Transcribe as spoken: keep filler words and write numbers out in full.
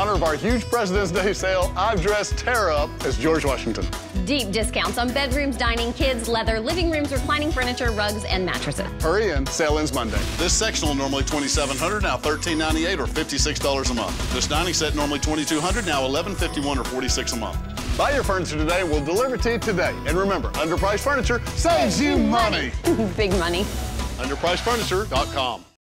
honor of our huge President's Day sale, I've dressed Tara up as George Washington. Deep discounts on bedrooms, dining, kids, leather, living rooms, reclining furniture, rugs, and mattresses. Hurry in, sale ends Monday. This sectional normally twenty-seven hundred dollars, now thirteen ninety-eight or fifty-six dollars a month. This dining set normally twenty-two hundred dollars, now eleven fifty-one or forty-six dollars a month. Buy your furniture today, we'll deliver to you today. And remember, Underpriced Furniture saves you money. Big money. Underpriced Furniture dot com.